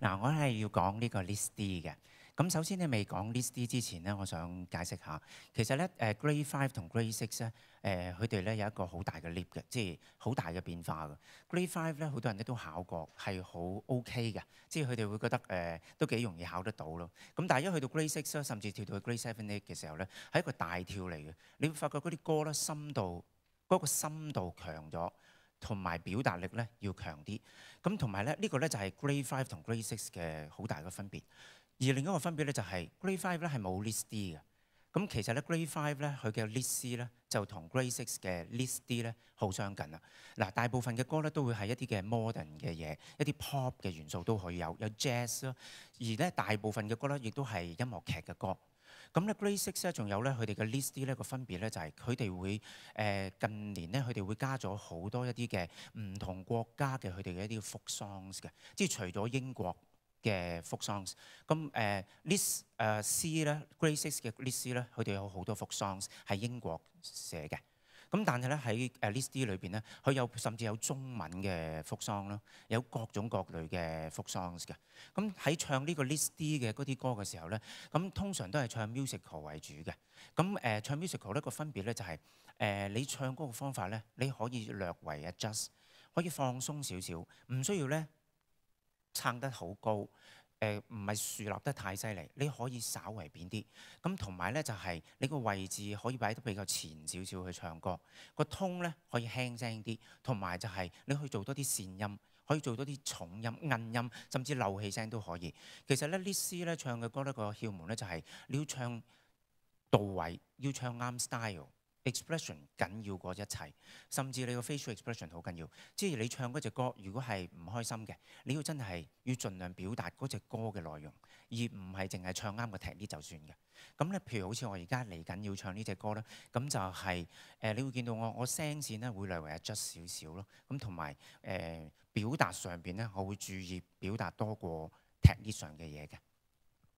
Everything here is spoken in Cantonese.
嗱，我係要講呢個 list D 嘅。咁首先咧，未講 list D 之前咧，我想解釋下，其實咧Grade 5同 Grade 6咧，佢哋咧有一個好大嘅 leap 嘅，即係好大嘅變化嘅。Grade 5咧，好多人咧都考過，係好 OK 嘅，即係佢哋會覺得都幾容易考得到咯。咁但係一去到 Grade 6咧，甚至跳到去 Grade 7、8嘅時候咧，係一個大跳嚟嘅。你會發覺嗰啲歌咧深度嗰個深度強咗。同埋表達力咧要強啲，咁同埋咧呢個咧就係 Grade 5同 Grade 6嘅好大嘅分別。而另一個分別咧就係 Grade 5咧係冇 List D 嘅。咁其實咧 Grade 5咧佢嘅 List C 咧就同 Grade 6嘅 List D 咧好相近啦。嗱，大部分嘅歌咧都會係一啲嘅 modern 嘅嘢，一啲 pop 嘅元素都可以有 jazz 啦。而咧大部分嘅歌咧亦都係音樂劇嘅歌。咁咧 Grade 6咧仲有咧佢哋嘅 List D 咧個分別咧就係佢哋會近年咧佢哋會加咗好多一啲嘅唔同國家嘅佢哋嘅一啲 folk songs 嘅，即係除咗英國嘅 folk songs， 咁List C 咧 Grade 6嘅 List C 咧佢哋有好多 folk songs 係英國寫嘅。咁但係咧喺List D 裏邊咧，佢有甚至有中文嘅folk song啦，有各種各類嘅folk songs 嘅。咁喺唱呢個 List D 嘅嗰啲歌嘅時候咧，咁通常都係唱 musical 為主嘅。咁唱 musical 呢個分別咧就係你唱歌嘅方法咧，你可以略為 adjust， 可以放鬆少少，唔需要咧撐得好高。唔係豎立得太犀利，你可以稍為扁啲。咁同埋咧就係你個位置可以擺得比較前少少去唱歌，個 tone 咧可以輕聲啲，同埋就係你可以做多啲線音，可以做多啲重音、韌音，甚至漏氣聲都可以。其實咧 List C 咧唱嘅歌咧個竅門咧就係你要唱到位，要唱啱 style。expression 緊要過一切，甚至你個 facial expression 好緊要。即係你唱嗰隻歌，如果係唔開心嘅，你要真係要盡量表達嗰隻歌嘅內容，而唔係淨係唱啱個 technique 就算嘅。咁咧，譬如好似我而家嚟緊要唱呢隻歌咧，咁就係你會見到我聲線咧會略為 adjust 少少咯。咁同埋表達上邊咧，我會注意表達多過 technique 上嘅嘢嘅。